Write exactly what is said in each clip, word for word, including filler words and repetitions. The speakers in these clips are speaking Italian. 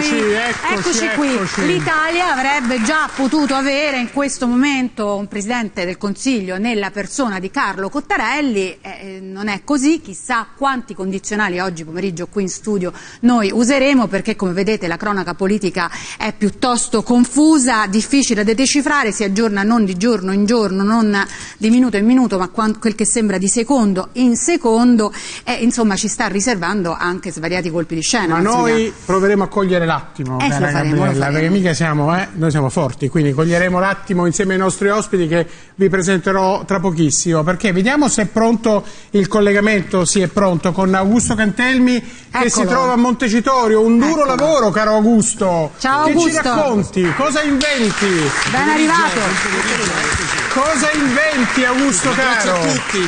eccoci, noi. Eccoci, Eccoci qui. eccoci. L'Italia avrebbe già potuto avere in questo momento un Presidente del Consiglio nella persona di Carlo Cottarelli, eh, non è così, chissà quanti condizionali oggi pomeriggio qui in studio noi useremo, perché come vedete la cronaca politica è piuttosto confusa, difficile da decifrare, si aggiorna non di giorno in giorno, non di minuto in minuto, ma quel che sembra di secondo in secondo, e insomma ci sta riservando anche svariati colpi di scena. Ma noi proveremo a cogliere l'attimo, eh, cara Gabriella, perché mica siamo, eh, noi siamo forti, quindi coglieremo l'attimo insieme ai nostri ospiti che vi presenterò tra pochissimo, perché vediamo se è pronto il collegamento. Sì, è pronto, con Augusto Cantelmi, che Eccolo. si trova a Montecitorio. Un duro Eccolo. lavoro, caro Augusto. Ciao che Augusto. ci racconti? Cosa inventi? Ben arrivato. Cosa inventi, Augusto caro? Grazie a tutti.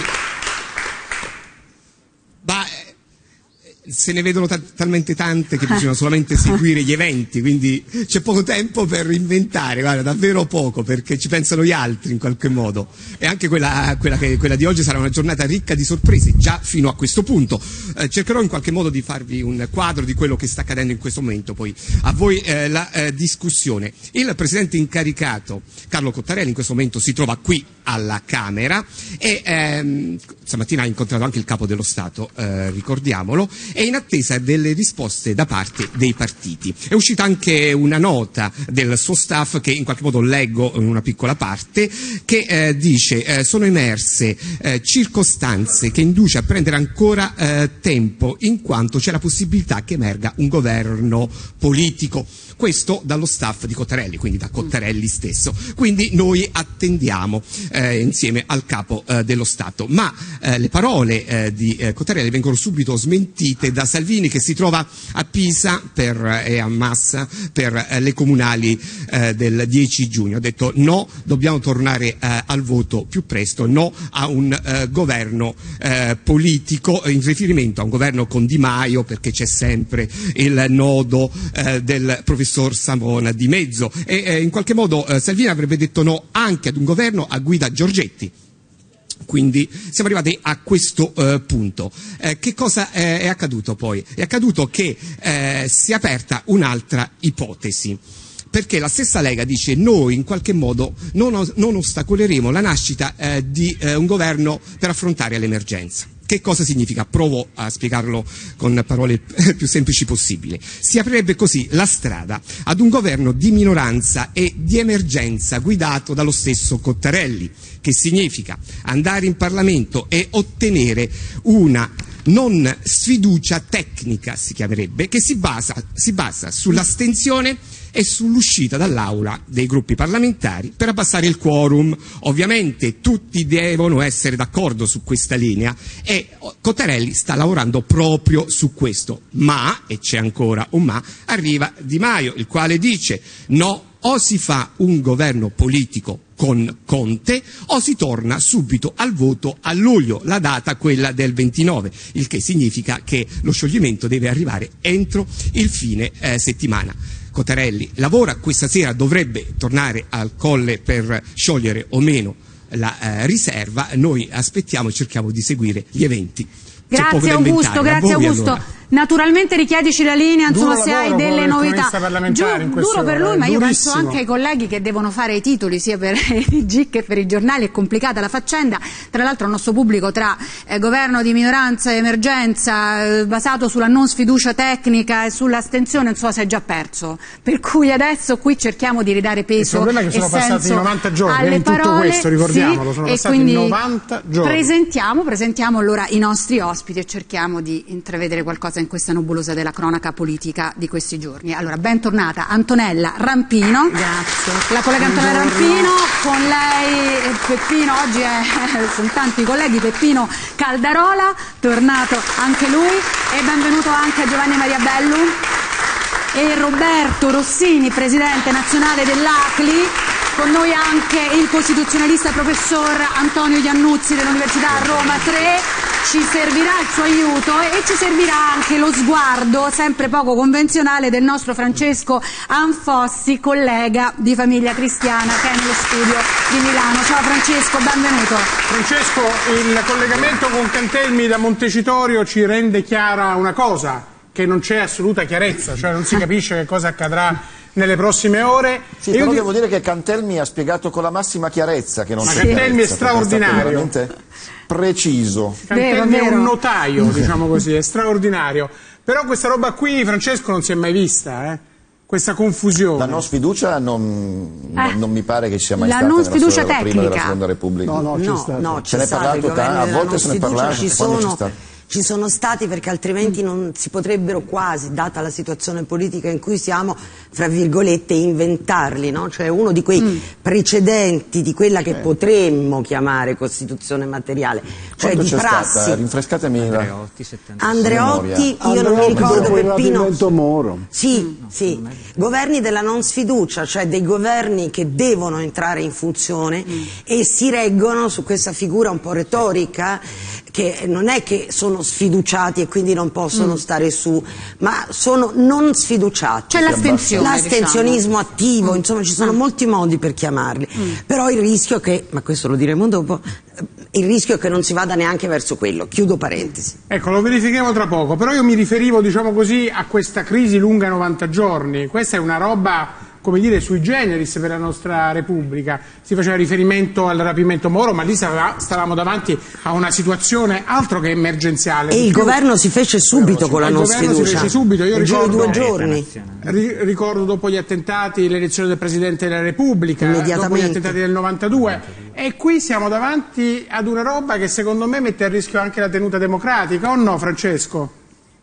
Ma se ne vedono ta talmente tante che bisogna solamente seguire gli eventi, quindi c'è poco tempo per inventare, guarda, davvero poco, perché ci pensano gli altri in qualche modo, e anche quella, quella, che, quella di oggi sarà una giornata ricca di sorprese, già fino a questo punto. Eh, cercherò in qualche modo di farvi un quadro di quello che sta accadendo in questo momento, poi a voi eh, la eh, discussione. Il Presidente incaricato Carlo Cottarelli in questo momento si trova qui alla Camera e ehm, stamattina ha incontrato anche il Capo dello Stato, eh, ricordiamolo, è in attesa delle risposte da parte dei partiti. È uscita anche una nota del suo staff che in qualche modo leggo in una piccola parte, che eh, dice eh, sono emerse eh, circostanze che induce a prendere ancora eh, tempo, in quanto c'è la possibilità che emerga un governo politico. Questo dallo staff di Cottarelli, quindi da Cottarelli stesso. Quindi noi attendiamo eh, insieme al Capo eh, dello Stato. Ma eh, le parole eh, di eh, Cottarelli vengono subito smentite da Salvini, che si trova a Pisa per, eh, e a Massa per eh, le comunali eh, del dieci giugno. Ha detto no, dobbiamo tornare eh, al voto più presto, no a un eh, governo eh, politico, in riferimento a un governo con Di Maio, perché c'è sempre il nodo eh, del professor Savona di mezzo, e eh, in qualche modo eh, Salvini avrebbe detto no anche ad un governo a guida Giorgetti. Quindi siamo arrivati a questo eh, punto. Eh, che cosa eh, è accaduto poi? È accaduto che eh, si è aperta un'altra ipotesi, perché la stessa Lega dice noi in qualche modo non, non ostacoleremo la nascita eh, di eh, un governo per affrontare l'emergenza. Che cosa significa? Provo a spiegarlo con parole più semplici possibili. Si aprirebbe così la strada ad un governo di minoranza e di emergenza guidato dallo stesso Cottarelli, che significa andare in Parlamento e ottenere una non sfiducia tecnica, si chiamerebbe, che si basa, si basa sull'astensione e sull'uscita dall'aula dei gruppi parlamentari per abbassare il quorum. Ovviamente tutti devono essere d'accordo su questa linea e Cottarelli sta lavorando proprio su questo. Ma, e c'è ancora un ma, arriva Di Maio, il quale dice no, o si fa un governo politico con Conte o si torna subito al voto a luglio, la data quella del ventinove, il che significa che lo scioglimento deve arrivare entro il fine eh, settimana. Cottarelli lavora, questa sera dovrebbe tornare al Colle per sciogliere o meno la eh, riserva. Noi aspettiamo e cerchiamo di seguire gli eventi. Grazie Augusto, grazie Augusto. Allora. Naturalmente richiedici la linea, insomma, se hai delle novità. Giù, duro per lui, ma io penso anche ai colleghi che devono fare i titoli sia per i G I C che per i giornali. È complicata la faccenda. Tra l'altro il nostro pubblico, tra eh, governo di minoranza e emergenza eh, basato sulla non sfiducia tecnica e sull'astensione, non so se è già perso. Per cui adesso qui cerchiamo di ridare peso. Il problema è che sono passati novanta giorni alle in tutto parole, questo, ricordiamolo, sì, sono e passati novanta giorni. Presentiamo, presentiamo allora i nostri ospiti e cerchiamo di intravedere qualcosa in questa nebulosa della cronaca politica di questi giorni. Allora, bentornata Antonella Rampino. Grazie. La collega Antonella Rampino, con lei Peppino, oggi è, sono tanti colleghi, Peppino Caldarola, tornato anche lui, e benvenuto anche a Giovanni Maria Bellu e Roberto Rossini, presidente nazionale dell'A C L I. Con noi anche il costituzionalista professor Antonio Iannuzzi dell'Università Roma tre. Ci servirà il suo aiuto e ci servirà anche lo sguardo sempre poco convenzionale del nostro Francesco Anfossi, collega di Famiglia Cristiana, che è nello studio di Milano. Ciao Francesco, benvenuto. Francesco, il collegamento con Cantelmi da Montecitorio ci rende chiara una cosa, che non c'è assoluta chiarezza, cioè non si capisce che cosa accadrà nelle prossime ore. Sì, però devo dire che Cantelmi ha spiegato con la massima chiarezza che non Ma c'è Cantelmi chiarezza, è straordinario, è veramente preciso. Cantelmi vero, è vero. un notaio, diciamo così, è straordinario. Però questa roba qui, Francesco, non si è mai vista, eh? Questa confusione. La non sfiducia non, Eh, non mi pare che sia mai la stata non nella sfiducia storia della prima e della tecnica. seconda Repubblica. No, no, c'è No, stato. no, Ce c'è n'è stato parlato il governo ta- a della volte non se ne è sfiducia, parlato, ci quando c'è sono, stato? ci sono stati, perché altrimenti non si potrebbero quasi, data la situazione politica in cui siamo, fra virgolette, inventarli, no? Cioè uno di quei Mm. precedenti di quella che potremmo chiamare Costituzione materiale, cioè Quando di c'è prassi. stata? Rinfrescatemi la... Andreotti, io non mi Andreotti ricordo dopo il Peppino. rapimento Moro. Sì, sì, governi della non sfiducia, cioè dei governi che devono entrare in funzione e si reggono su questa figura un po' retorica, che non è che sono sfiduciati e quindi non possono stare su, ma sono non sfiduciati. C'è l'astensione, L'astensionismo diciamo. attivo, insomma ci sono molti modi per chiamarli, però il rischio che, ma questo lo diremo dopo, il rischio è che non si vada neanche verso quello, chiudo parentesi. Ecco, lo verifichiamo tra poco, però io mi riferivo, diciamo così, a questa crisi lunga novanta giorni. Questa è una roba, come dire, sui generis per la nostra Repubblica. Si faceva riferimento al rapimento Moro, ma lì stava- stavamo davanti a una situazione altro che emergenziale. E Di il più- governo si fece subito con la il non governo si sfiducia. fece subito, io Nel giro di ricordo, due giorni. ri- ricordo dopo gli attentati l'elezione del Presidente della Repubblica, dopo gli Immediatamente. attentati del novantadue, e qui siamo davanti ad una roba che secondo me mette a rischio anche la tenuta democratica, o no, Francesco?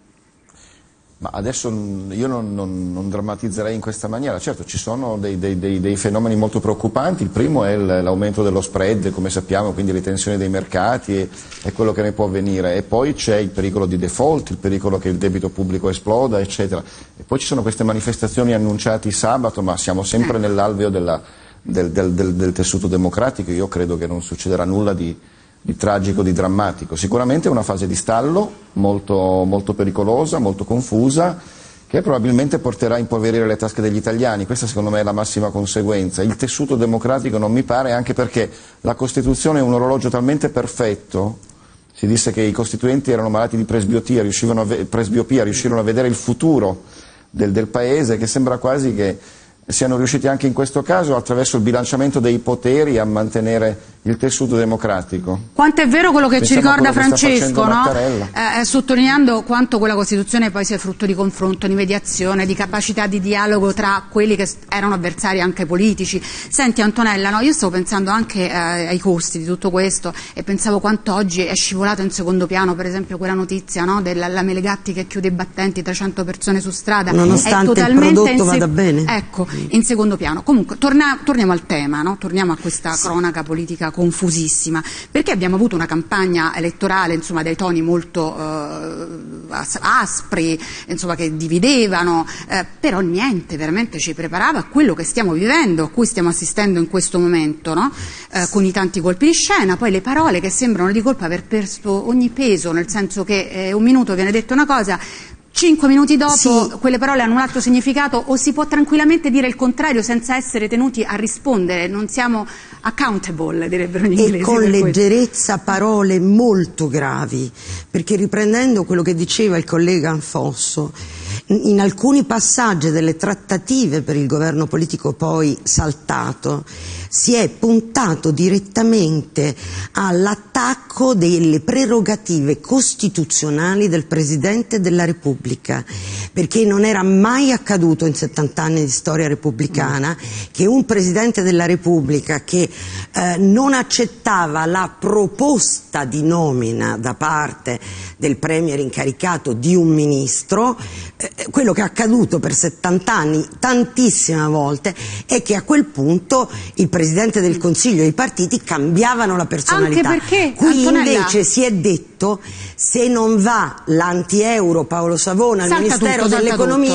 Ma adesso mm, io non, non- non drammatizzerei in questa maniera. Certo, ci sono dei, dei- dei- dei fenomeni molto preoccupanti. Il primo è il- l'aumento dello spread, come sappiamo, quindi le tensioni dei mercati e, e quello che ne può avvenire. E poi c'è il pericolo di default, il pericolo che il debito pubblico esploda, eccetera. E poi ci sono queste manifestazioni annunciate sabato, ma siamo sempre nell'alveo della- del, del- del- del tessuto democratico. Io credo che non succederà nulla di di tragico, di drammatico. Sicuramente è una fase di stallo molto, molto pericolosa, molto confusa, che probabilmente porterà a impoverire le tasche degli italiani. Questa secondo me è la massima conseguenza. Il tessuto democratico non mi pare, anche perché la Costituzione è un orologio talmente perfetto. Si disse che i costituenti erano malati di presbiopia, riuscivano a, ve- presbiopia, riuscirono a vedere il futuro del, del Paese, che sembra quasi che siano riusciti anche in questo caso, attraverso il bilanciamento dei poteri, a mantenere il tessuto democratico. Quanto è vero quello che Pensiamo ci a ricorda quello che sta Francesco, facendo no? Mattarella. Eh, sottolineando quanto quella Costituzione poi sia frutto di confronto, di mediazione, di capacità di dialogo tra quelli che erano avversari anche politici. Senti Antonella, no, io stavo pensando anche eh, ai costi di tutto questo e pensavo quanto oggi è scivolato in secondo piano, per esempio quella notizia, no, della la Melegatti che chiude i battenti, trecento persone su strada. Nonostante è il totalmente prodotto in se- vada bene. Ecco, in secondo piano. Comunque, torna- torniamo al tema, no? Torniamo a questa cronaca politica confusissima, perché abbiamo avuto una campagna elettorale, insomma, dai toni molto eh, as- aspri, insomma, che dividevano, eh, però niente veramente ci preparava a quello che stiamo vivendo, a cui stiamo assistendo in questo momento, no? Eh, con i tanti colpi di scena, poi le parole che sembrano di colpo aver perso ogni peso, nel senso che eh, un minuto viene detto una cosa, cinque minuti dopo Sì. quelle parole hanno un altro significato, o si può tranquillamente dire il contrario senza essere tenuti a rispondere, non siamo accountable, direbbero gli inglesi. E con per questo. leggerezza parole molto gravi, perché riprendendo quello che diceva il collega Anfosso, in alcuni passaggi delle trattative per il governo politico poi saltato si è puntato direttamente all'attacco delle prerogative costituzionali del Presidente della Repubblica, perché non era mai accaduto in settanta anni di storia repubblicana che un Presidente della Repubblica che eh, non accettava la proposta di nomina da parte del Premier incaricato di un ministro, eh, quello che è accaduto per settanta anni tantissime volte è che a quel punto il Presidente del Consiglio e i partiti cambiavano la personalità. Anche perché, qui Antonella, invece si è detto, se non va l'anti-euro Paolo Savona al Salta Ministero tutto, salta dell'Economia, tutto.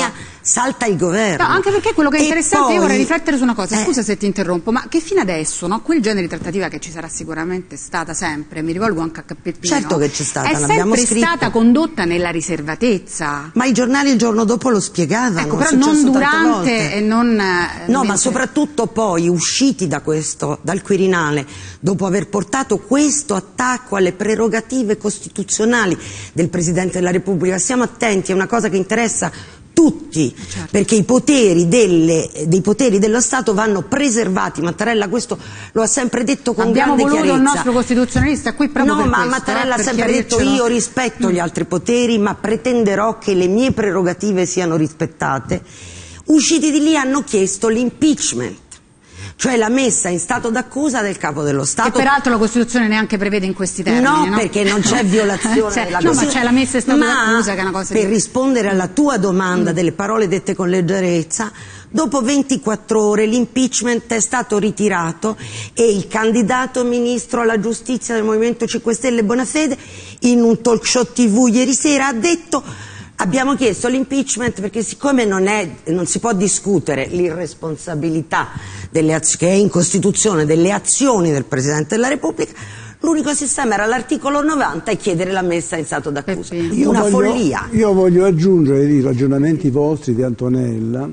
salta il governo. No, anche perché quello che è interessante, poi, io vorrei riflettere su una cosa, eh, scusa se ti interrompo, ma che fino adesso, no, quel genere di trattativa che ci sarà sicuramente stata sempre, mi rivolgo anche a Peppino, certo che c'è stata, è l'abbiamo sempre scritto. stata condotta nella riservatezza. Ma i giornali il giorno dopo lo spiegavano. Ecco, però è non successo tante durante volte. e non... No, mentre... ma soprattutto poi, usciti da questo, dal Quirinale, dopo aver portato questo attacco alle prerogative costituzionali del Presidente della Repubblica, stiamo attenti, è una cosa che interessa tutti, certo. Perché i poteri delle, dei poteri dello Stato vanno preservati. Mattarella questo lo ha sempre detto con Abbiamo grande chiarezza. Abbiamo voluto il nostro costituzionalista qui proprio no, per ma questo, Mattarella eh, ha sempre detto io rispetto mm. gli altri poteri, ma pretenderò che le mie prerogative siano rispettate. Usciti di lì hanno chiesto l'impeachment, cioè la messa in stato d'accusa del capo dello Stato. Che peraltro la Costituzione neanche prevede in questi termini. No, no? perché non c'è violazione cioè, della no, Costituzione. ma c'è la messa in stato ma d'accusa che è una cosa per di... rispondere alla tua domanda, mm. delle parole dette con leggerezza, dopo ventiquattro ore l'impeachment è stato ritirato e il candidato ministro alla giustizia del Movimento cinque Stelle Bonafede in un talk show tivù ieri sera ha detto: abbiamo chiesto l'impeachment perché siccome non, è, non si può discutere l'irresponsabilità delle che è in Costituzione delle azioni del Presidente della Repubblica, l'unico sistema era l'articolo novanta e chiedere la messa in stato d'accusa. Una voglio, follia. Io voglio aggiungere i ragionamenti vostri di Antonella.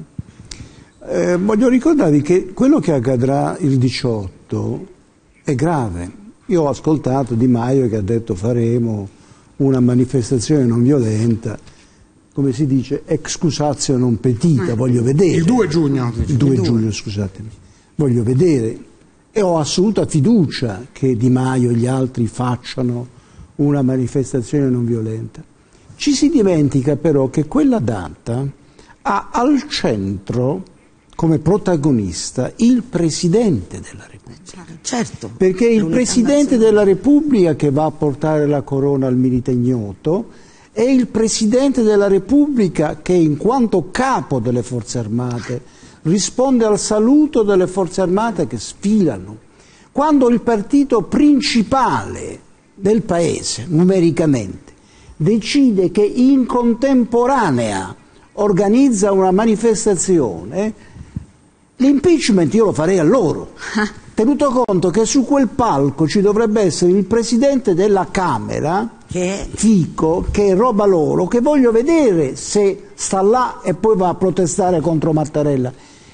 Eh, voglio ricordarvi che quello che accadrà il diciotto è grave. Io ho ascoltato Di Maio che ha detto faremo una manifestazione non violenta, come si dice, excusatio non petita, eh, voglio vedere. Il due giugno. Il due giugno, scusatemi. Voglio vedere. E ho assoluta fiducia che Di Maio e gli altri facciano una manifestazione non violenta. Ci si dimentica però che quella data ha al centro, come protagonista, il Presidente della Repubblica. Certo. Perché è il Presidente della Repubblica che va a portare la corona al Milite Ignoto, è il Presidente della Repubblica che, in quanto capo delle Forze Armate, risponde al saluto delle Forze Armate che sfilano. Quando il partito principale del Paese, numericamente, decide che in contemporanea organizza una manifestazione, l'impeachment io lo farei a loro, tenuto conto che su quel palco ci dovrebbe essere il Presidente della Camera, che Fico, che è roba loro, che voglio vedere se sta là e poi va a protestare contro Mattarella.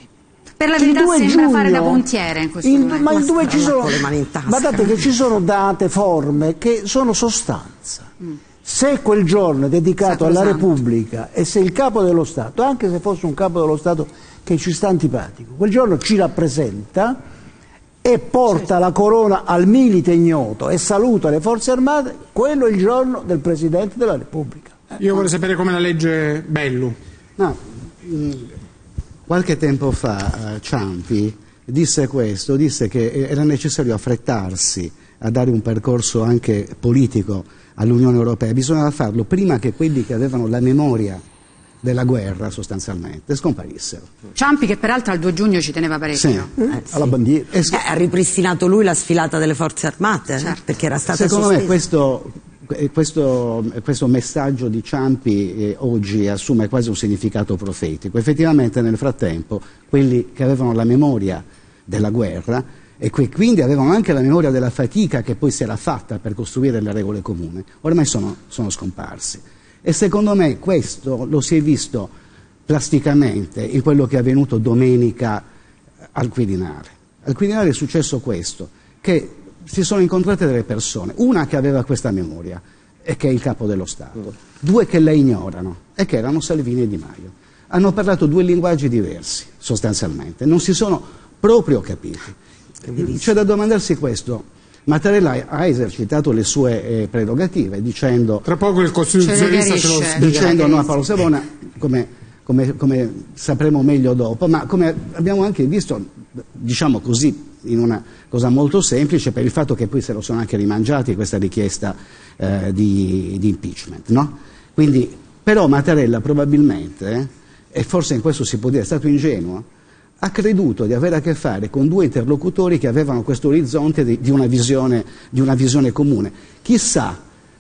Per la verità sembra giugno, fare da pontiere in questo il, momento. ma il due ci sono, tasca, guardate che ci sono date, forme che sono sostanza. Mm. Se quel giorno è dedicato alla Repubblica e se il capo dello Stato, anche se fosse un capo dello Stato che ci sta antipatico, quel giorno ci rappresenta e porta la corona al Milite Ignoto e saluta le Forze Armate, quello è il giorno del Presidente della Repubblica. Eh, Io vorrei sapere come la legge Bellu. No, mh, qualche tempo fa uh, Ciampi disse questo, disse che era necessario affrettarsi a dare un percorso anche politico all'Unione Europea, bisognava farlo prima che quelli che avevano la memoria della guerra sostanzialmente scomparissero. Ciampi che peraltro al due giugno ci teneva parecchio. Sì. Eh, sì. Alla bandiera. Eh, ha ripristinato lui la sfilata delle Forze Armate, certo. eh, perché era stata Secondo sospesa. me questo, questo, questo messaggio di Ciampi eh, oggi assume quasi un significato profetico. Effettivamente nel frattempo quelli che avevano la memoria della guerra e che quindi avevano anche la memoria della fatica che poi si era fatta per costruire le regole comuni, ormai sono, sono scomparsi. E secondo me questo lo si è visto plasticamente in quello che è avvenuto domenica al Quirinale. Al Quirinale è successo questo, che si sono incontrate delle persone, una che aveva questa memoria e che è il capo dello Stato, due che la ignorano e che erano Salvini e Di Maio. Hanno parlato due linguaggi diversi sostanzialmente, non si sono proprio capiti. C'è da domandarsi questo. Mattarella ha esercitato le sue eh, prerogative dicendo tra poco il costituzionalista se lo spiega, dicendo no a Paolo Savona, come, come, come sapremo meglio dopo, ma come abbiamo anche visto, diciamo così, in una cosa molto semplice, per il fatto che poi se lo sono anche rimangiati questa richiesta eh, di, di impeachment, no? Quindi, però Mattarella probabilmente, eh, e forse in questo si può dire, è stato ingenuo, ha creduto di avere a che fare con due interlocutori che avevano questo orizzonte di, di, una visione, di una visione comune. Chissà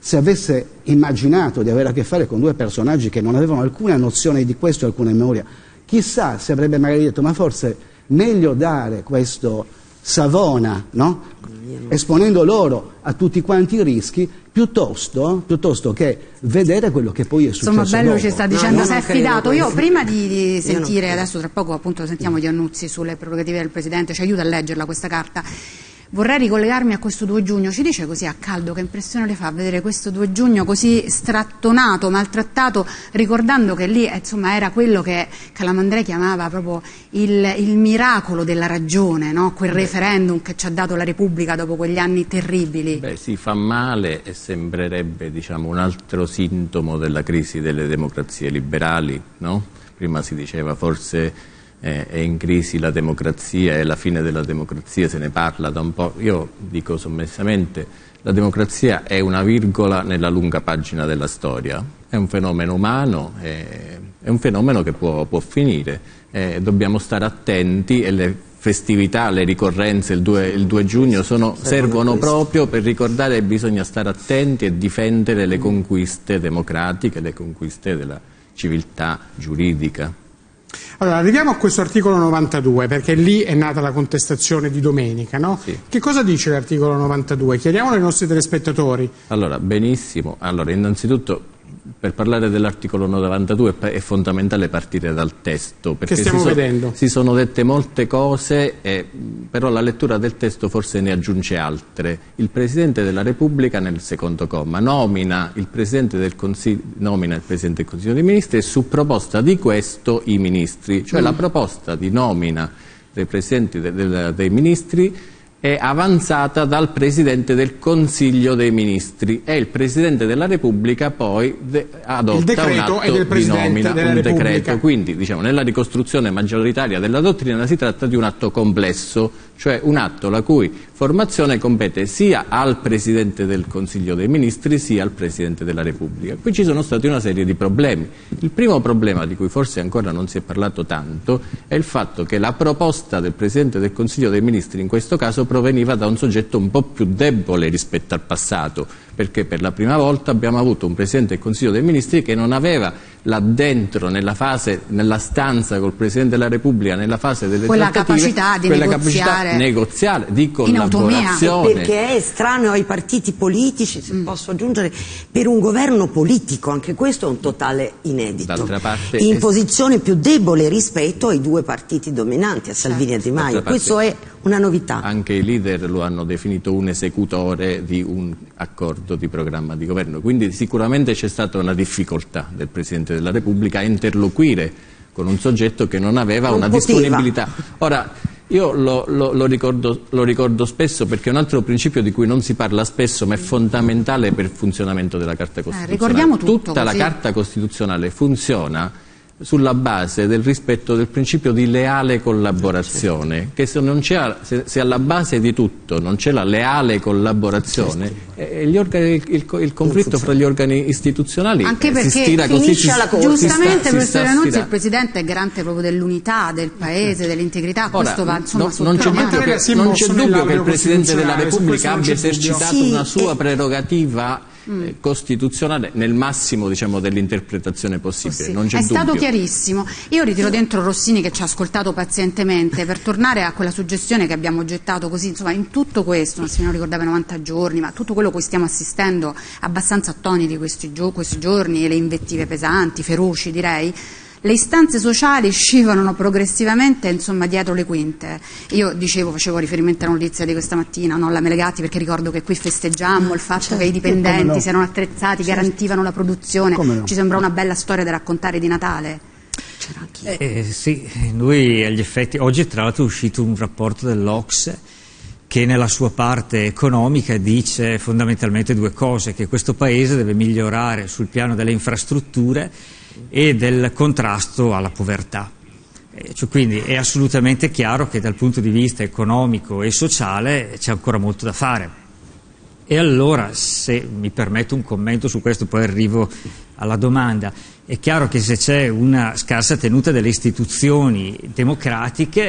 se avesse immaginato di avere a che fare con due personaggi che non avevano alcuna nozione di questo e alcuna memoria, chissà se avrebbe magari detto ma forse meglio dare questo Savona, no? Esponendo loro a tutti quanti i rischi, piuttosto, piuttosto che vedere quello che poi è successo. Insomma, Bello dopo. ci sta dicendo no, si è affidato. Io prima di, di sentire, credo. adesso tra poco appunto sentiamo Iannuzzi sulle prerogative del Presidente, ci aiuta a leggerla questa carta. Vorrei ricollegarmi a questo due giugno, ci dice così a caldo che impressione le fa vedere questo due giugno così strattonato, maltrattato, ricordando che lì insomma era quello che Calamandrei chiamava proprio il, il miracolo della ragione, no? Quel referendum che ci ha dato la Repubblica dopo quegli anni terribili. Beh, si fa male e sembrerebbe, diciamo, un altro sintomo della crisi delle democrazie liberali, no? Prima si diceva forse Eh, è in crisi la democrazia e la fine della democrazia se ne parla da un po'. Io dico sommessamente, la democrazia è una virgola nella lunga pagina della storia, è un fenomeno umano, è, è un fenomeno che può, può finire, eh, dobbiamo stare attenti e le festività, le ricorrenze il due, il due giugno sono, servono proprio per ricordare che bisogna stare attenti e difendere le conquiste democratiche, le conquiste della civiltà giuridica. Allora, arriviamo a questo articolo novantadue, perché lì è nata la contestazione di domenica, no? Sì. Che cosa dice l'articolo novantadue? Chiediamolo ai nostri telespettatori. Allora, benissimo. Allora, innanzitutto, per parlare dell'articolo novantadue è fondamentale partire dal testo, perché che stiamo si, so, vedendo. si sono dette molte cose, eh, però la lettura del testo forse ne aggiunge altre. Il Presidente della Repubblica, nel secondo comma, nomina il Presidente del Consiglio, nomina il Presidente del Consiglio dei Ministri e su proposta di questo i Ministri, cioè mm. la proposta di nomina dei Presidenti de, de, dei Ministri è avanzata dal Presidente del Consiglio dei Ministri e il Presidente della Repubblica poi de- adotta il decreto un atto è del Presidente di nomina, della un Repubblica. decreto. Quindi, diciamo, nella ricostruzione maggioritaria della dottrina si tratta di un atto complesso, cioè un atto la cui formazione compete sia al Presidente del Consiglio dei Ministri sia al Presidente della Repubblica. Qui ci sono stati una serie di problemi. Il primo problema, di cui forse ancora non si è parlato tanto, è il fatto che la proposta del Presidente del Consiglio dei Ministri in questo caso proveniva da un soggetto un po' più debole rispetto al passato, perché per la prima volta abbiamo avuto un Presidente del Consiglio dei Ministri che non aveva là dentro, nella fase, nella stanza col Presidente della Repubblica, nella fase delle quella trattative, capacità di quella negoziare, capacità negoziale, di collaborazione. Perché è estraneo ai partiti politici, se mm. posso aggiungere, per un governo politico, anche questo è un totale inedito. D'altra parte in è... posizione più debole rispetto ai due partiti dominanti, a Salvini certo. e Di Maio. Questo è una novità. Anche i leader lo hanno definito un esecutore di un accordo di programma di governo, quindi sicuramente c'è stata una difficoltà del Presidente della Repubblica a interloquire con un soggetto che non aveva non una poteva. disponibilità. Ora, io lo, lo, lo, ricordo, lo ricordo spesso perché è un altro principio di cui non si parla spesso ma è fondamentale per il funzionamento della Carta Costituzionale. Eh, ricordiamo tutto, Tutta così. la Carta Costituzionale funziona sulla base del rispetto del principio di leale collaborazione, che se, non c'è, se, se alla base di tutto non c'è la leale collaborazione, eh, gli organi, il, il, il conflitto fra gli organi istituzionali anche eh, perché si stira così, si, la giustamente professor Iannuzzi, il il Presidente è garante proprio dell'unità del Paese, dell'integrità, Ora, questo va insomma no, non c'è dubbio che, non c'è dubbio che il Presidente della Repubblica abbia esercitato sì, una sua eh, prerogativa eh, costituzionale nel massimo, diciamo, dell'interpretazione possibile. Sì, non c'è è dubbio. stato chiarissimo. Io ritiro dentro Rossini che ci ha ascoltato pazientemente per tornare a quella suggestione che abbiamo gettato così, insomma, in tutto questo, se non ricordava i novanta giorni, ma tutto quello a cui stiamo assistendo abbastanza attoniti questi, gio- questi giorni, le invettive pesanti, feroci direi. Le istanze sociali scivolano progressivamente, insomma, dietro le quinte. Io dicevo, facevo riferimento alla notizia di questa mattina, no, alla Melegatti, perché ricordo che qui festeggiammo il fatto certo, che i dipendenti no. si erano attrezzati, certo. garantivano la produzione. No? Ci sembra una bella storia da raccontare di Natale. Eh, sì, noi agli effetti, oggi tra l'altro è uscito un rapporto dell'O C S E che nella sua parte economica dice fondamentalmente due cose, che questo Paese deve migliorare sul piano delle infrastrutture e del contrasto alla povertà. Eh, cioè, quindi è assolutamente chiaro che dal punto di vista economico e sociale c'è ancora molto da fare. E allora, se mi permetto un commento su questo, poi arrivo alla domanda, è chiaro che se c'è una scarsa tenuta delle istituzioni democratiche,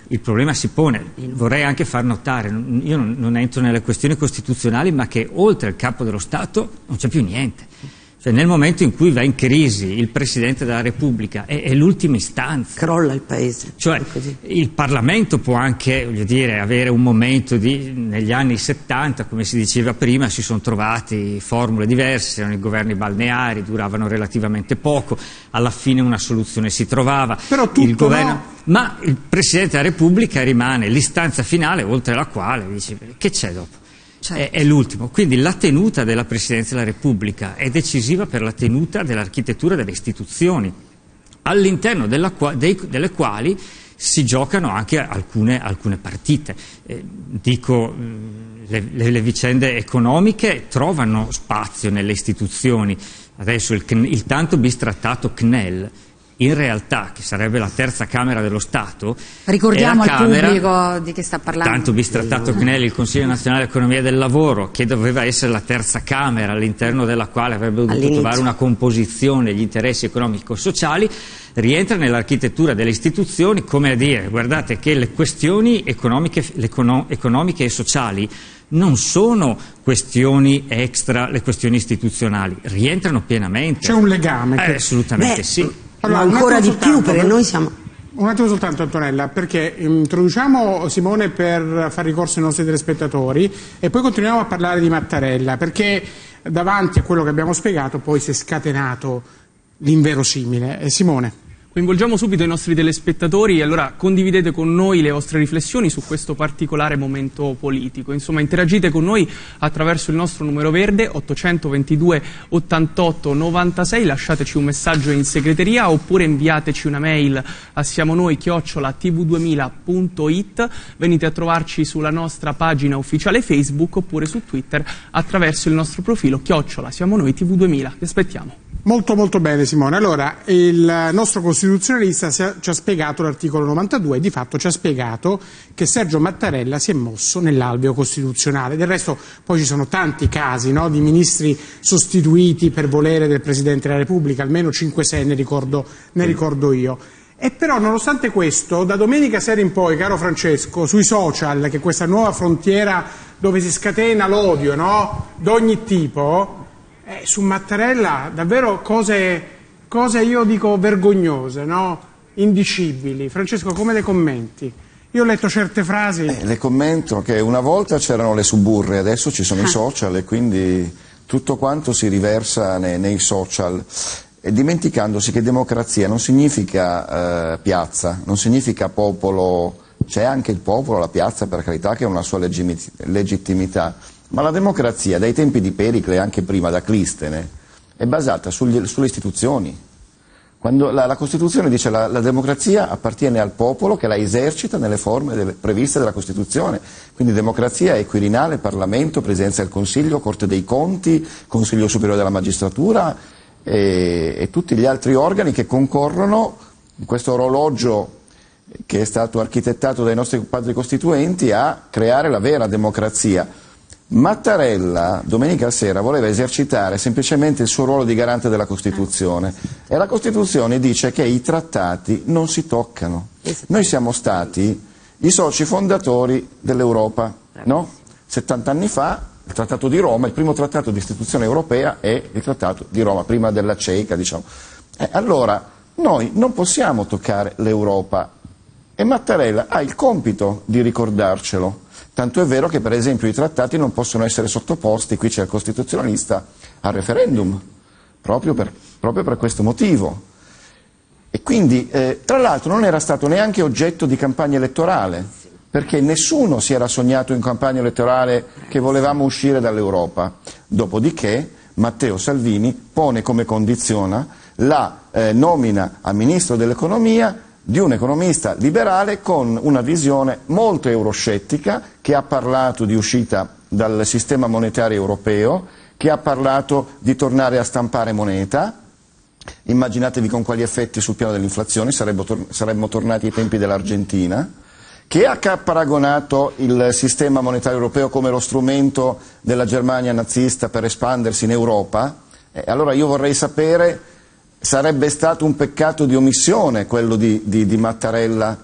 il problema si pone. Vorrei anche far notare, io non, non entro nelle questioni costituzionali, ma che oltre il capo dello Stato non c'è più niente. Cioè, nel momento in cui va in crisi il Presidente della Repubblica è, è l'ultima istanza. Crolla il Paese. Cioè, il Parlamento può anche, voglio dire, avere un momento di... Negli anni settanta, come si diceva prima, si sono trovati formule diverse, erano i governi balneari, duravano relativamente poco, alla fine una soluzione si trovava. Però tutto il governo... no. Ma il Presidente della Repubblica rimane l'istanza finale, oltre la quale dice che c'è dopo? Certo. È, è l'ultimo. Quindi la tenuta della Presidenza della Repubblica è decisiva per la tenuta dell'architettura delle istituzioni, all'interno della qua, dei, delle quali si giocano anche alcune, alcune partite. Eh, dico, le, le, le vicende economiche trovano spazio nelle istituzioni. Adesso il, il tanto bistrattato C N E L, in realtà, che sarebbe la terza Camera dello Stato, ricordiamo al Camera, pubblico di che sta parlando. Tanto bistrattato C N E L, il Consiglio Nazionale Economia del Lavoro, che doveva essere la terza Camera all'interno della quale avrebbe dovuto trovare una composizione degli interessi economico-sociali, rientra nell'architettura delle istituzioni, come a dire, guardate che le questioni economiche, economiche e sociali non sono questioni extra le questioni istituzionali, rientrano pienamente. C'è un legame. Eh, assolutamente Beh, sì. Allora, ma ancora di più, perché per... noi siamo... Un attimo soltanto, Antonella, perché introduciamo Simone per far ricorso ai nostri telespettatori e poi continuiamo a parlare di Mattarella, perché davanti a quello che abbiamo spiegato poi si è scatenato l'inverosimile. Eh, Simone. Coinvolgiamo subito i nostri telespettatori e allora condividete con noi le vostre riflessioni su questo particolare momento politico. Insomma, interagite con noi attraverso il nostro numero verde ottocentoventidue ottantotto novantasei, lasciateci un messaggio in segreteria oppure inviateci una mail a siamonoi chiocciola t v duemila punto it, venite a trovarci sulla nostra pagina ufficiale Facebook oppure su Twitter attraverso il nostro profilo chiocciola siamonoi t v duemila. Vi aspettiamo. Molto molto bene Simone, allora il nostro costituzionalista ci ha spiegato l'articolo novantadue e di fatto ci ha spiegato che Sergio Mattarella si è mosso nell'alveo costituzionale, del resto poi ci sono tanti casi, no, di ministri sostituiti per volere del Presidente della Repubblica, almeno cinque sei ne ricordo, ne ricordo io. E però nonostante questo, da domenica sera in poi, caro Francesco, sui social, che è questa nuova frontiera dove si scatena l'odio, no, d'ogni tipo, Eh, su Mattarella davvero cose, cose io dico vergognose, no? Indicibili. Francesco, come le commenti? Io ho letto certe frasi. Eh, le commento che una volta c'erano le suburre, adesso ci sono ah. i social e quindi tutto quanto si riversa nei, nei social. E dimenticandosi che democrazia non significa eh, piazza, non significa popolo, c'è anche il popolo, la piazza per carità che ha una sua legittimità. Ma la democrazia, dai tempi di Pericle, anche prima da Clistene, è basata sugli, sulle istituzioni. Quando la, la Costituzione dice che la, la democrazia appartiene al popolo che la esercita nelle forme delle, previste dalla Costituzione. Quindi democrazia è Quirinale, Parlamento, Presidenza del Consiglio, Corte dei Conti, Consiglio Superiore della Magistratura e, e tutti gli altri organi che concorrono in questo orologio che è stato architettato dai nostri padri costituenti a creare la vera democrazia. Mattarella domenica sera voleva esercitare semplicemente il suo ruolo di garante della Costituzione e la Costituzione dice che i trattati non si toccano. Noi siamo stati i soci fondatori dell'Europa, no? settanta anni fa il Trattato di Roma, il primo trattato di istituzione europea è il Trattato di Roma, prima della CECA, diciamo. Eh, allora noi non possiamo toccare l'Europa e Mattarella ha il compito di ricordarcelo. Tanto è vero che per esempio i trattati non possono essere sottoposti, qui c'è il costituzionalista, al referendum, proprio per, proprio per questo motivo. E quindi, eh, tra l'altro, non era stato neanche oggetto di campagna elettorale, perché nessuno si era sognato in campagna elettorale che volevamo uscire dall'Europa. Dopodiché Matteo Salvini pone come condizione la eh, nomina a Ministro dell'Economia di un economista liberale con una visione molto euroscettica, che ha parlato di uscita dal sistema monetario europeo, che ha parlato di tornare a stampare moneta. Immaginatevi con quali effetti sul piano dell'inflazione, saremmo tornati ai tempi dell'Argentina, che ha paragonato il sistema monetario europeo come lo strumento della Germania nazista per espandersi in Europa. Eh, allora io vorrei sapere, sarebbe stato un peccato di omissione quello di, di, di Mattarella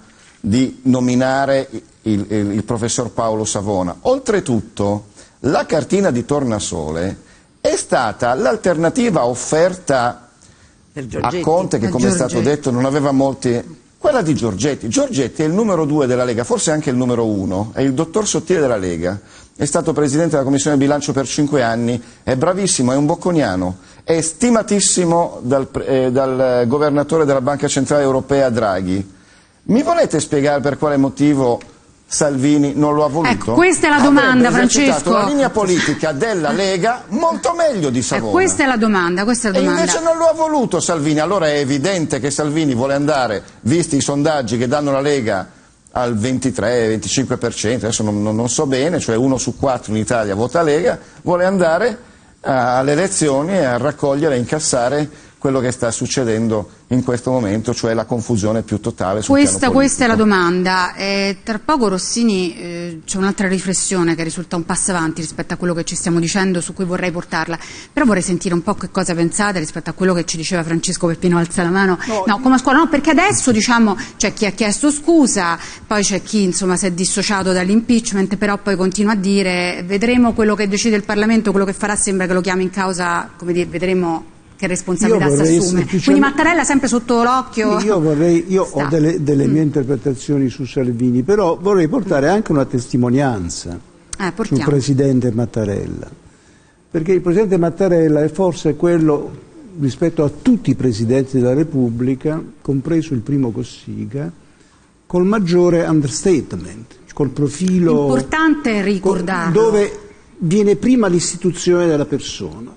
di nominare il, il, il professor Paolo Savona. Oltretutto, la cartina di tornasole è stata l'alternativa offerta a Conte, che come è stato detto non aveva molti... Quella di Giorgetti. Giorgetti è il numero due della Lega, forse anche il numero uno, è il dottor Sottile della Lega, è stato presidente della Commissione Bilancio per cinque anni, è bravissimo, è un bocconiano, è stimatissimo dal, eh, dal governatore della Banca Centrale Europea Draghi. Mi volete spiegare per quale motivo Salvini non lo ha voluto? Ecco, questa è la domanda, Francesco. La linea politica della Lega molto meglio di Savona. Eh, questa è la domanda, questa è la domanda. E invece non lo ha voluto Salvini. Allora è evidente che Salvini vuole andare, visti i sondaggi che danno la Lega al ventitré venticinque per cento, adesso non, non so bene, cioè uno su quattro in Italia vota Lega, vuole andare alle elezioni e a raccogliere e incassare quello che sta succedendo in questo momento, cioè la confusione più totale sul questa, piano questa è la politico. domanda. Eh, tra poco Rossini, eh, c'è un'altra riflessione che risulta un passo avanti rispetto a quello che ci stiamo dicendo, su cui vorrei portarla, però vorrei sentire un po' che cosa pensate rispetto a quello che ci diceva Francesco Peppino. Alza la mano. No, no come a scuola no, perché adesso diciamo c'è chi ha chiesto scusa, poi c'è chi insomma si è dissociato dall'impeachment, però poi continua a dire vedremo quello che decide il Parlamento, quello che farà sembra che lo chiami in causa, come dire, vedremo che responsabilità si assume. Semplicemente... Quindi Mattarella sempre sotto l'occhio. Io, vorrei, io ho delle, delle mie mm. interpretazioni su Salvini, però vorrei portare anche una testimonianza eh, sul Presidente Mattarella, perché il Presidente Mattarella è forse quello, rispetto a tutti i Presidenti della Repubblica, compreso il primo Cossiga, col maggiore understatement, col profilo... Importante ricordarlo. Dove viene prima l'istituzione della persona.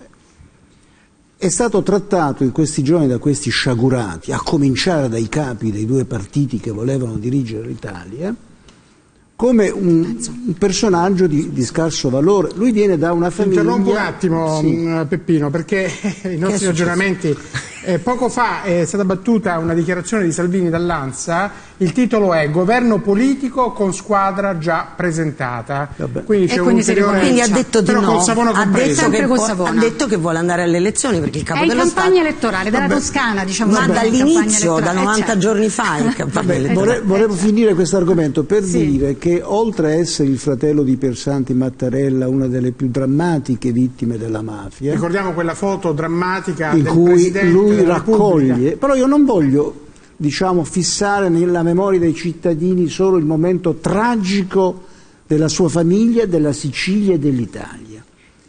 È stato trattato in questi giorni da questi sciagurati, a cominciare dai capi dei due partiti che volevano dirigere l'Italia, come un, un personaggio di, di scarso valore. Lui viene da una famiglia... Interrompo un attimo, sì. Peppino, perché i nostri ragionamenti... Eh, poco fa è stata battuta una dichiarazione di Salvini dall'Ansa, il titolo è Governo politico con squadra già presentata. Vabbè. Quindi c'è un quindi, ulteriore... quindi ha detto di no, ha detto, che può, ha detto che vuole andare alle elezioni perché il capo è in dello campagna Stato... elettorale, dalla Vabbè. Toscana, diciamo. Ma dall'inizio, da novanta certo. giorni fa in campagna Vabbè, elettorale. vorrei, volevo certo. finire questo argomento per sì. dire che oltre a essere il fratello di Piersanti Mattarella, una delle più drammatiche vittime della mafia, ricordiamo quella foto drammatica in del cui Presidente lui della raccoglie, Repubblica. però io non voglio diciamo fissare nella memoria dei cittadini solo il momento tragico della sua famiglia, della Sicilia e dell'Italia.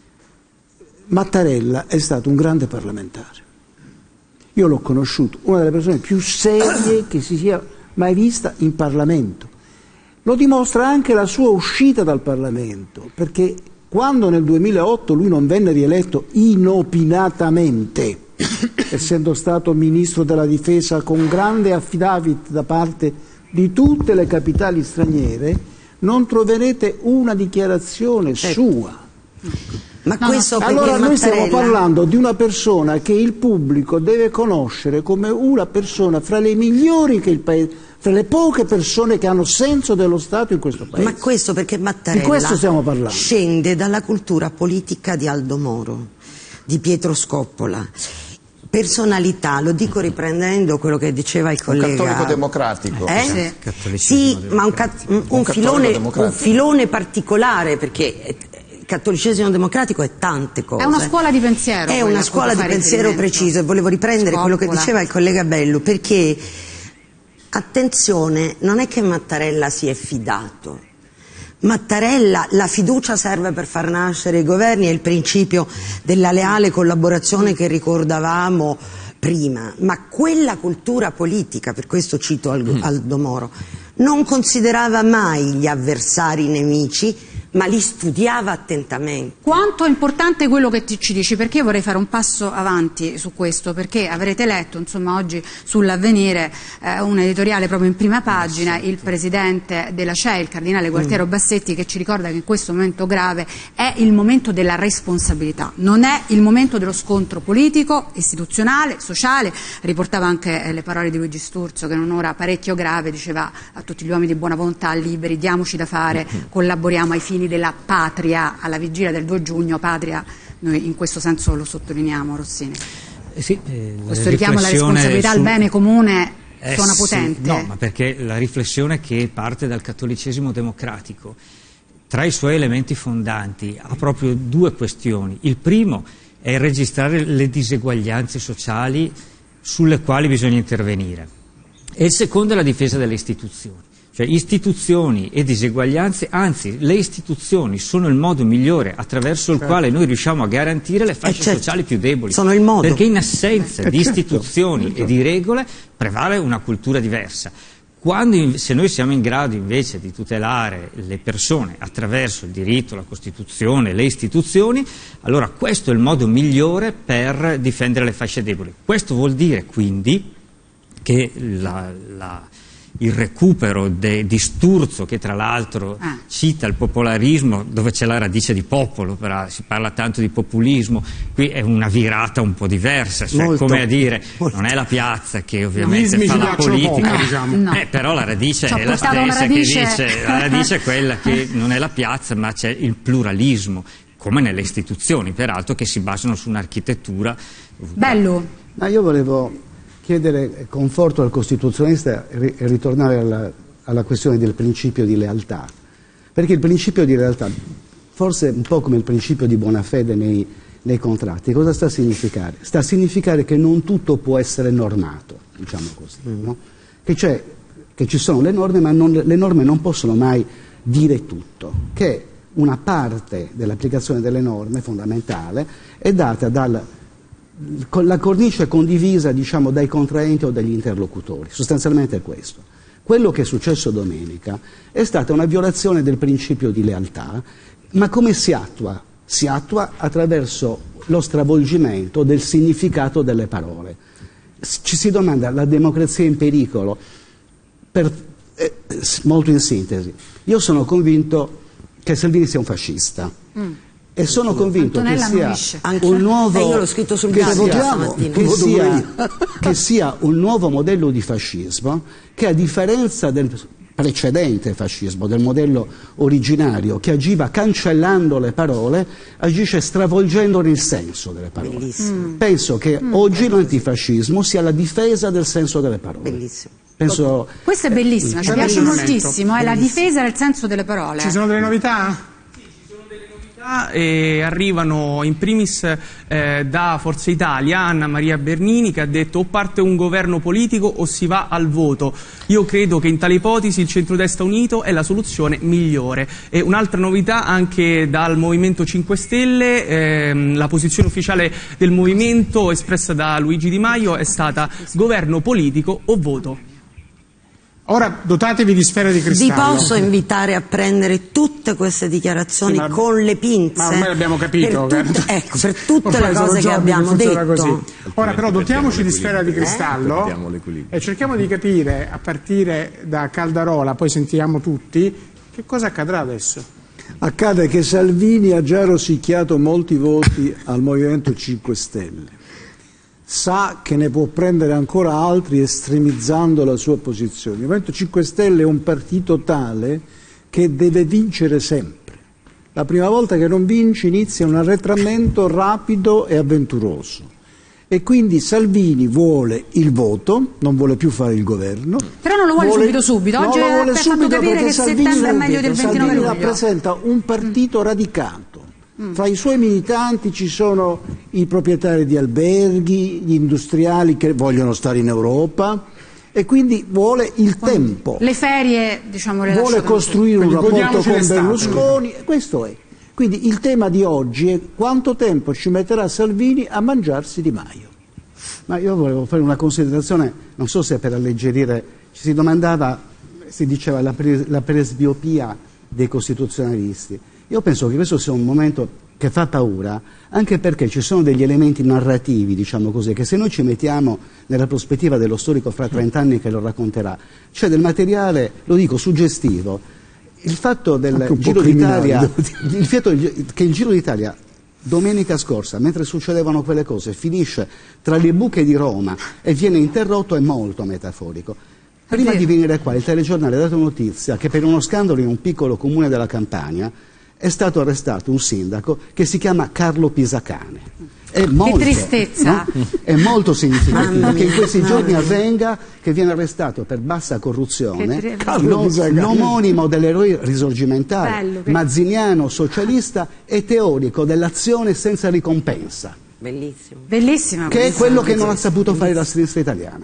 Mattarella è stato un grande parlamentare, io l'ho conosciuto, una delle persone più serie che si sia mai vista in Parlamento. Lo dimostra anche la sua uscita dal Parlamento, perché quando nel duemilaotto lui non venne rieletto inopinatamente, essendo stato ministro della difesa con grande affidavit da parte di tutte le capitali straniere, non troverete una dichiarazione sua. Ma no, questo no. Allora noi Mattarella... stiamo parlando di una persona che il pubblico deve conoscere come una persona fra le migliori che il paese, fra le poche persone che hanno senso dello Stato in questo paese. Ma questo perché Mattarella di questo stiamo parlando. Scende dalla cultura politica di Aldo Moro, di Pietro Scoppola. Personalità, lo dico riprendendo quello che diceva il collega. Un cattolico democratico. Eh? Sì, sì ma un, ca- un, un, filone, un filone particolare, perché il cattolicesimo democratico è tante cose. È una scuola di pensiero. È una scuola di pensiero preciso, e volevo riprendere Scoppola. Quello che diceva il collega Bellu, perché attenzione, non è che Mattarella si è fidato. Mattarella, la fiducia serve per far nascere i governi, è il principio della leale collaborazione che ricordavamo prima, ma quella cultura politica, per questo cito Aldo Moro, non considerava mai gli avversari nemici, ma li studiava attentamente. Quanto è importante quello che ti, ci dici, perché io vorrei fare un passo avanti su questo, perché avrete letto insomma oggi sull'Avvenire eh, un editoriale proprio in prima pagina, il presidente della C E I, il cardinale Gualtiero mm. Bassetti, che ci ricorda che in questo momento grave è il momento della responsabilità, non è il momento dello scontro politico, istituzionale, sociale. Riportava anche eh, le parole di Luigi Sturzo, che in un'ora parecchio grave diceva a tutti gli uomini di buona volontà, liberi, diamoci da fare, collaboriamo ai fini della patria, alla vigilia del due giugno, patria, noi in questo senso lo sottolineiamo, Rossini. Eh sì, eh, questo richiamo alla responsabilità, sul... al bene comune Eh suona sì, potente. no, ma perché la riflessione che parte dal cattolicesimo democratico, tra i suoi elementi fondanti, ha proprio due questioni. Il primo è registrare le diseguaglianze sociali sulle quali bisogna intervenire. E il secondo è la difesa delle istituzioni. Cioè istituzioni e diseguaglianze, anzi le istituzioni sono il modo migliore attraverso il certo. quale noi riusciamo a garantire le fasce eh certo. sociali più deboli. Sono il modo. Perché in assenza eh di certo. istituzioni certo. e di regole prevale una cultura diversa. Quando, se noi siamo in grado invece di tutelare le persone attraverso il diritto, la Costituzione, le istituzioni, allora questo è il modo migliore per difendere le fasce deboli. Questo vuol dire quindi che la, la, il recupero de, di Sturzo, che tra l'altro ah. cita il popolarismo, dove c'è la radice di popolo, però si parla tanto di populismo, qui è una virata un po' diversa, cioè molto, come a dire, molto. non è la piazza che ovviamente fa la politica, poco, diciamo. no. eh, però la radice C'ho è la stessa radice... che dice, la radice è quella che non è la piazza ma c'è il pluralismo, come nelle istituzioni, peraltro, che si basano su un'architettura. Bello. Ma io volevo chiedere conforto al costituzionalista e ritornare alla, alla questione del principio di lealtà, perché il principio di lealtà, forse un po' come il principio di buona fede nei, nei contratti, cosa sta a significare? Sta a significare che non tutto può essere normato, diciamo così, mm. no? che, c'è, che ci sono le norme, ma non, le norme non possono mai dire tutto, che una parte dell'applicazione delle norme fondamentale è data dal con la cornice condivisa, diciamo, dai contraenti o dagli interlocutori. Sostanzialmente è questo. Quello che è successo domenica è stata una violazione del principio di lealtà, ma come si attua? Si attua attraverso lo stravolgimento del significato delle parole. Ci si domanda, la democrazia è in pericolo? Per, eh, molto in sintesi, io sono convinto che Salvini sia un fascista. Mm. E sono convinto che sia un nuovo, io l'ho scritto sul che, sia, che, sia, che sia un nuovo modello di fascismo che, a differenza del precedente fascismo, del modello originario che agiva cancellando le parole, agisce stravolgendone il senso delle parole. Mm. Penso che mm. oggi mm. l'antifascismo sia la difesa del senso delle parole. Bellissimo. Penso, questo è bellissimo, ci piace moltissimo, è la difesa del senso delle parole. Ci sono delle novità? E arrivano in primis eh, da Forza Italia Anna Maria Bernini, che ha detto: o parte un governo politico o si va al voto. Io credo che in tale ipotesi il centrodestra unito è la soluzione migliore. E un'altra novità anche dal Movimento cinque Stelle, ehm, la posizione ufficiale del movimento espressa da Luigi Di Maio è stata governo politico o voto. Ora dotatevi di sfera di cristallo. Vi posso invitare a prendere tutte queste dichiarazioni sì, ma, con le pinze? Ma ormai l'abbiamo capito. Per tutte, ecco, per tutte le cose che abbiamo detto. Così. Ora però dotiamoci di sfera di cristallo eh? e cerchiamo di capire, a partire da Caldarola, poi sentiamo tutti, che cosa accadrà adesso. Accade che Salvini ha già rosicchiato molti voti al Movimento cinque Stelle. Sa che ne può prendere ancora altri estremizzando la sua posizione. Il Movimento cinque Stelle è un partito tale che deve vincere sempre. La prima volta che non vince inizia un arretramento rapido e avventuroso. E quindi Salvini vuole il voto, non vuole più fare il governo. Però non lo vuole, vuole subito subito. Oggi non lo vuole subito capire perché che Salvini, settembre è meglio del ventinove luglio. Salvini rappresenta un partito mm. radicato. Fra i suoi militanti ci sono i proprietari di alberghi, gli industriali che vogliono stare in Europa e quindi vuole il Quando tempo. Le ferie, diciamo, le vuole costruire un rapporto con Berlusconi, estate. Questo è. Quindi il tema di oggi è quanto tempo ci metterà Salvini a mangiarsi Di Maio. Ma io volevo fare una considerazione, non so se per alleggerire, ci si domandava, si diceva la, pres la presbiopia dei costituzionalisti. Io penso che questo sia un momento che fa paura, anche perché ci sono degli elementi narrativi, diciamo così, che se noi ci mettiamo nella prospettiva dello storico fra trent'anni che lo racconterà, c'è del materiale, lo dico, suggestivo. Il fatto del Giro d'Italia, il fatto che il Giro d'Italia domenica scorsa, mentre succedevano quelle cose, finisce tra le buche di Roma e viene interrotto è molto metaforico. Prima di venire qua il telegiornale ha dato notizia che per uno scandalo in un piccolo comune della Campania è stato arrestato un sindaco che si chiama Carlo Pisacane. È molto, che tristezza! No? È molto significativo che in questi giorni no. avvenga che viene arrestato per bassa corruzione Che lo, l'omonimo dell'eroe risorgimentale, Bello, che... mazziniano, socialista e teorico dell'azione senza ricompensa. Bellissimo. Bellissima. Che è quello che non ha saputo fare la sinistra italiana.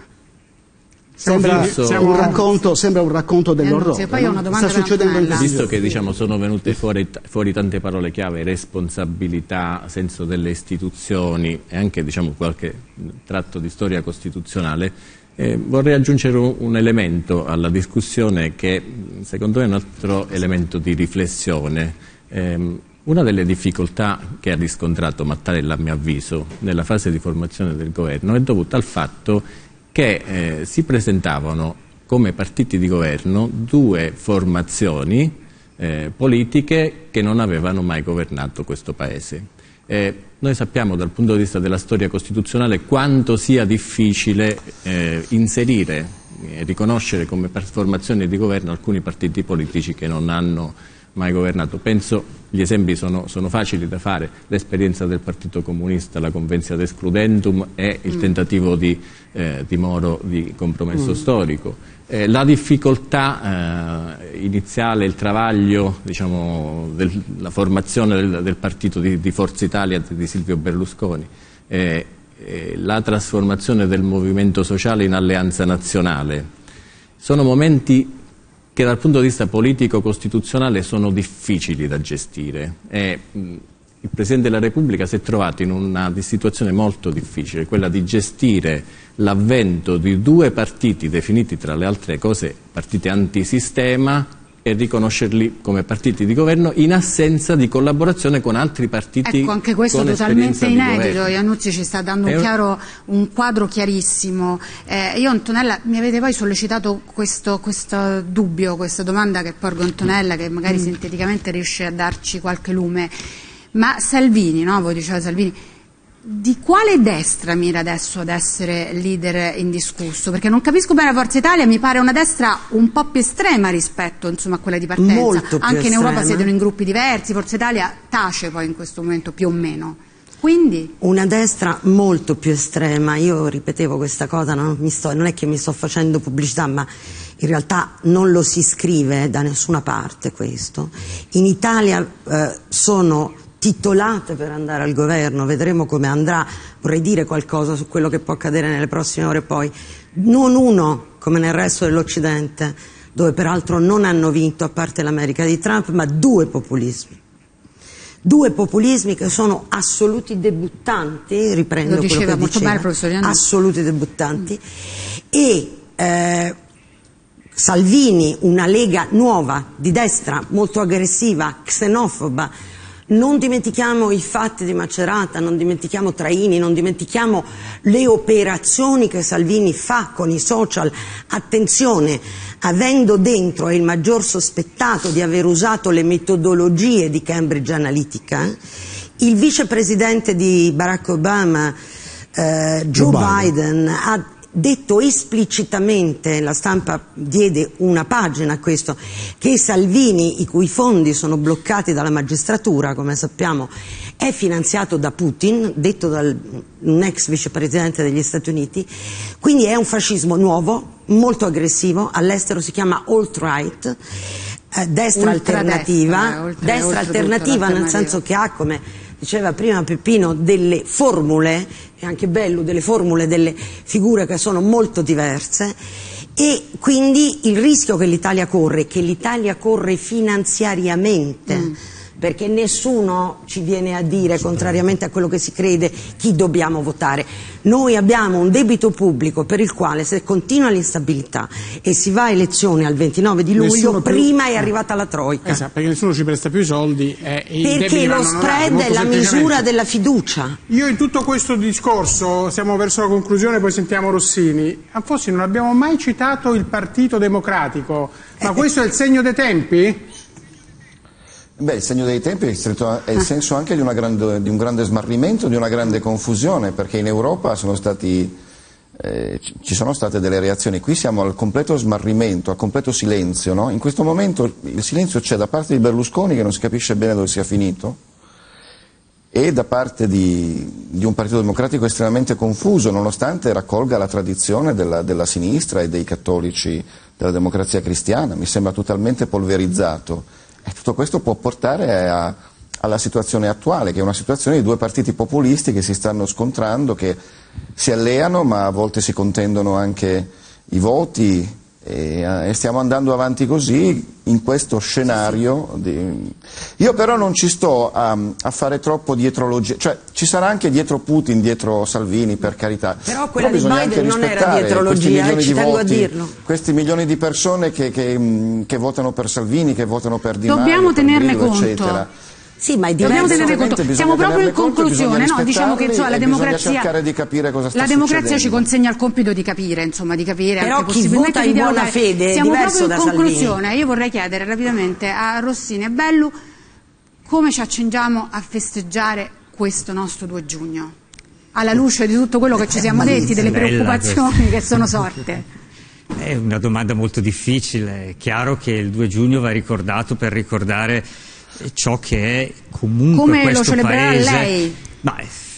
Sembra, siamo... un racconto, sembra un racconto dell'orrore. Eh, poi ho una domanda Sta succedendo in questi Visto giorni. che diciamo, sono venute fuori, fuori tante parole chiave, responsabilità, senso delle istituzioni e anche diciamo, qualche tratto di storia costituzionale, eh, vorrei aggiungere un, un elemento alla discussione che secondo me è un altro elemento di riflessione. Eh, una delle difficoltà che ha riscontrato Mattarella, a mio avviso, nella fase di formazione del governo è dovuta al fatto che eh, si presentavano come partiti di governo due formazioni eh, politiche che non avevano mai governato questo Paese. Eh, noi sappiamo dal punto di vista della storia costituzionale quanto sia difficile eh, inserire e riconoscere come formazione di governo alcuni partiti politici che non hanno mai governato. Penso, gli esempi sono, sono facili da fare, l'esperienza del Partito Comunista, la Convenzio ad Excludentum e il tentativo di, eh, di Moro di compromesso mm. storico. Eh, la difficoltà eh, iniziale, il travaglio, diciamo, del, la formazione del, del partito di, di Forza Italia di Silvio Berlusconi, eh, eh, la trasformazione del movimento sociale in alleanza nazionale, sono momenti che dal punto di vista politico-costituzionale sono difficili da gestire. E, mh, il Presidente della Repubblica si è trovato in una situazione molto difficile, quella di gestire l'avvento di due partiti definiti tra le altre cose partiti antisistema e riconoscerli come partiti di governo in assenza di collaborazione con altri partiti. Ecco, anche questo con totalmente inedito. di Iannuzzi ci sta dando un, chiaro, un quadro chiarissimo. Eh, io, Antonella, mi avete poi sollecitato questo, questo dubbio, questa domanda che porgo a Antonella, che magari mm. sinteticamente riesce a darci qualche lume. Ma Salvini, no? Voi diceva Salvini, di quale destra mira adesso ad essere leader indiscusso? Perché non capisco bene, Forza Italia mi pare una destra un po' più estrema rispetto insomma, a quella di partenza. Molto più Anche in estrema. Europa siedono in gruppi diversi, Forza Italia tace poi in questo momento più o meno. Quindi? Una destra molto più estrema. Io ripetevo questa cosa, non, mi sto, non è che mi sto facendo pubblicità, ma in realtà non lo si scrive da nessuna parte questo. In Italia eh, sono titolate per andare al governo, vedremo come andrà, vorrei dire qualcosa su quello che può accadere nelle prossime ore poi, non uno come nel resto dell'Occidente, dove peraltro non hanno vinto, a parte l'America di Trump, ma due populismi. Due populismi che sono assoluti debuttanti, riprendo lo diceva quello che molto diceva, bene il professor Iannuzzi. assoluti debuttanti, e eh, Salvini, una Lega nuova, di destra, molto aggressiva, xenofoba. Non dimentichiamo i fatti di Macerata, non dimentichiamo Traini, non dimentichiamo le operazioni che Salvini fa con i social. Attenzione, avendo dentro il maggior sospettato di aver usato le metodologie di Cambridge Analytica, il vicepresidente di Barack Obama, eh, Joe, Joe Biden, Biden ha detto esplicitamente, la stampa diede una pagina a questo, che Salvini, i cui fondi sono bloccati dalla magistratura, come sappiamo, è finanziato da Putin, detto da un ex vicepresidente degli Stati Uniti, quindi è un fascismo nuovo, molto aggressivo, all'estero si chiama alt-right, eh, destra alternativa, destra, oltre, destra oltre alternativa nel senso che ha, come diceva prima Peppino, delle formule, è anche bello, delle formule, delle figure che sono molto diverse, e quindi il rischio che l'Italia corre, che l'Italia corre finanziariamente, mm. perché nessuno ci viene a dire, contrariamente a quello che si crede, chi dobbiamo votare. Noi abbiamo un debito pubblico per il quale, se continua l'instabilità e si va a elezioni al ventinove di luglio, più... prima è arrivata la Troika. Esatto, perché nessuno ci presta più i soldi. Eh, perché lo spread è la misura della fiducia. Io in tutto questo discorso, siamo verso la conclusione, poi sentiamo Rossini. A Fossi non abbiamo mai citato il Partito Democratico, ma eh, questo è il segno dei tempi? Beh, il segno dei tempi è il senso anche di, una grande, di un grande smarrimento, di una grande confusione, perché in Europa sono stati eh, ci sono state delle reazioni. Qui siamo al completo smarrimento, al completo silenzio, no? In questo momento il silenzio c'è da parte di Berlusconi, che non si capisce bene dove sia finito, e da parte di, di un Partito Democratico estremamente confuso, nonostante raccolga la tradizione della, della sinistra e dei cattolici della Democrazia Cristiana. Mi sembra totalmente polverizzato, e tutto questo può portare a, alla situazione attuale, che è una situazione di due partiti populisti che si stanno scontrando, che si alleano ma a volte si contendono anche i voti, e, e stiamo andando avanti così in questo scenario. Di... Io però non ci sto a, a fare troppo dietrologia, cioè ci sarà anche dietro Putin, dietro Salvini, per carità, però quella però di Biden non era dietrologia, e ci tengo voti, a dirlo. Questi milioni di persone che, che, che votano per Salvini, che votano per Di Maio, dobbiamo per tenerne Grillo, conto. Eccetera. Sì, ma è dobbiamo tenere conto. Siamo proprio in conto, conclusione, no? Diciamo che insomma, la democrazia, cercare di capire cosa sta la democrazia succedendo. ci consegna il compito di capire, insomma, di capire. Però anche chi vota in buona fede è siamo diverso proprio in da conclusione. Salvini. Io vorrei chiedere rapidamente a Rossini e Bellu come ci accingiamo a festeggiare questo nostro due giugno, alla luce di tutto quello che ci siamo detti, delle preoccupazioni che sono sorte. È una domanda molto difficile. È chiaro che il due giugno va ricordato per ricordare ciò che è comunque come questo lo celebrerà paese. Lei? Ma,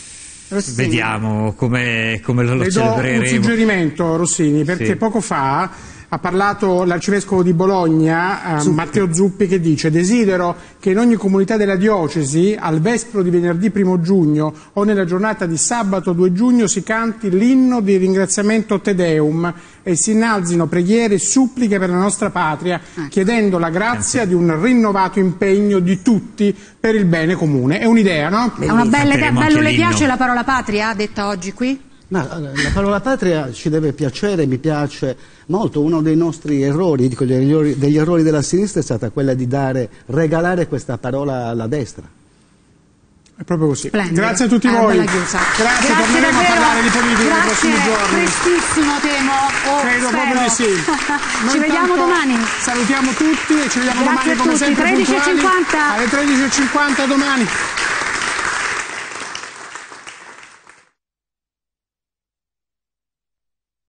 vediamo come, come lo, lo Le do celebreremo. un suggerimento, Rossini, perché sì. poco fa ha parlato l'arcivescovo di Bologna, eh, Matteo Zuppi, che dice: desidero che in ogni comunità della diocesi, al vespro di venerdì primo giugno o nella giornata di sabato due giugno, si canti l'inno di ringraziamento Te Deum e si innalzino preghiere e suppliche per la nostra patria, chiedendo la grazia di un rinnovato impegno di tutti per il bene comune. È un'idea, no? È una bella idea. Bello, le l'inno. piace la parola patria, detta oggi qui? No, la parola patria ci deve piacere, mi piace molto. Uno dei nostri errori, dico, degli errori, degli errori della sinistra è stata quella di dare, regalare questa parola alla destra. È proprio così. Splendido. Grazie a tutti Ah, voi. bella Grazie, chiusa. Grazie torneremo davvero. a parlare di politica nei Grazie, prossimi giorni. prestissimo temo. Oh, Credo spero. proprio di sì. Noi Ci vediamo intanto domani. Salutiamo tutti e ci vediamo Grazie domani a come tutti. sempre tredici e puntuali cinquanta. alle tredici e cinquanta domani.